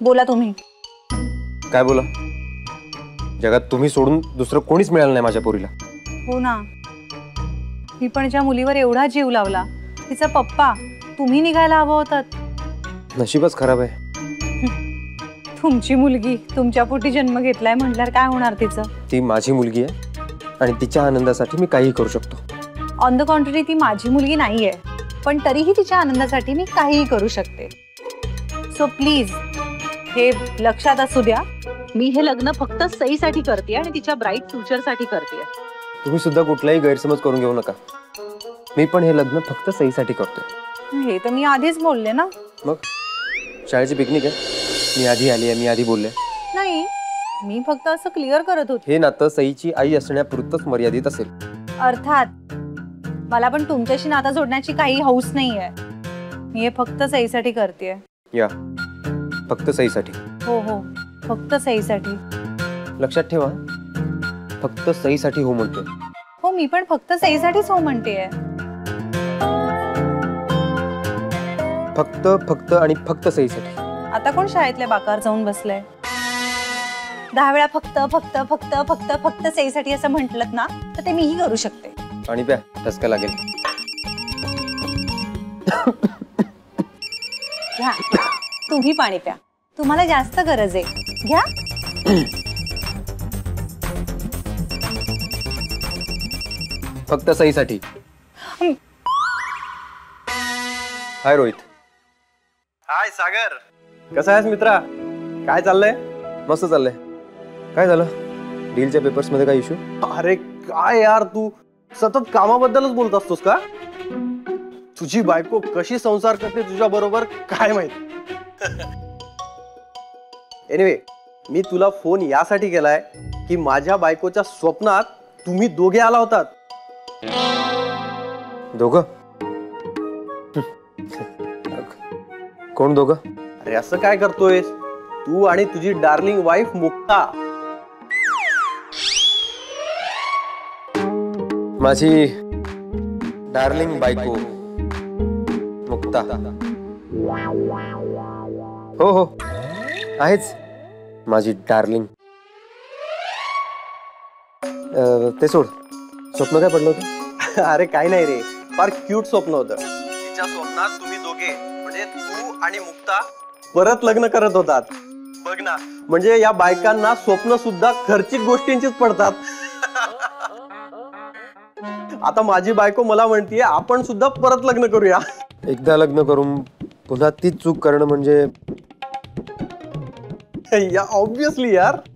बोला तुम्ही. काय बोला? जगात तुम्ही सोडून दुसरं कोणीच मिळालं नाही माझ्या पोरीला. हो ना, मी पण ज्या मुलीवर एवढा जीव लावला तिचा पप्पा तुम्ही निघायला हवं होतात. नशीबच खराब आहे. तुमची मुलगी तुमच्या पोटी जन्म घेतलाय म्हटल्यावर काय होणार तिचं? ती माझी मुलगी आहे आणि तिच्या आनंदासाठी मी काही करू शकतो. ऑन द कॉन्ट्ररी ती माझी मुलगी नाहीये, पण तरीही तिच्या आनंदासाठी मी काहीही करू शकते. सो प्लीज हे लक्षात असू द्या, मी हे लग्न फक्त सईसाठी करते आणि तिच्या ब्राईट फ्युचरसाठी करते. तुम्ही सुद्धा कुठलाही गैरसमज करून घेऊ नका. मी पण हे लग्न फक्त सईसाठी करतोय. हे तर मी आधीच बोलले ना. मग शाळेची पिकनिक आहे, मी आधी आली आहे, मी आधी बोलले नाही, मी फक्त असं क्लिअर करत होते. हे नातं सईची आई असण्यापुरतंच मर्यादित असेल. अर्थात मला पण तुमच्याशी नातं जोडण्याची काही हौस नाहीये. मी हे फक्त सईसाठी करते. या फक्त सईसाठी. हो हो, फक्त सईसाठी. लक्षात ठेवा, फक्त सईसाठी हो म्हणतोय. हो, मी पण फक्त सईसाठीच हो म्हणतेय. फक्त फक्त आणि फक्त सईसाठी. आता कोण शाळेतल्या बाकार जाऊन बसलंय? 10 वेळा फक्त फक्त फक्त फक्त फक्त सईसाठी असं म्हटलं ना तर ते मीही करू शकते. पाणी प्या, ठसका लागेल. घ्या, तुम्ही पाणी प्या, तुम्हाला जास्त गरज आहे. घ्या. फक्त सईसाठी. हाय रोहित. हाय सागर, कसा आहेस मित्रा? काय चाललंय? मस्त चाललंय. काय झालं? डीलच्या पेपर्स मध्ये काय इश्यू? अरे काय यार, तू सतत कामाबद्दलच बोलत असतोस का? तुझी बायको कशी संसार करते तुझ्या बरोबर काय माहित. एनिवे, मी तुला फोन यासाठी केलाय की माझ्या बायकोच्या स्वप्नात तुम्ही दोघे आला होतात. दोघं? कोण दोघं? अरे असं काय करतोयस? तू आणि तुझी डार्लिंग वाईफ मुक्ता. माझी डार्लिंग बायको मुक्ता. हो हो, आहेच माझी डार्लिंग. ते सोड, स्वप्न काय पडलं होतं? अरे काही नाही रे, फार क्यूट स्वप्न होतं. तिच्या स्वप्नात तुम्ही दोघे म्हणजे तू आणि मुक्ता परत लग्न करत होतात. बघ ना, म्हणजे या बायकांना स्वप्न सुद्धा खर्चिक गोष्टींचीच पडतात. आता माझी बायको मला म्हणतीये आपण सुद्धा परत लग्न करूया. एकदा लग्न करून पुन्हा तीच चूक करणं म्हणजे या ऑब्विसली यार.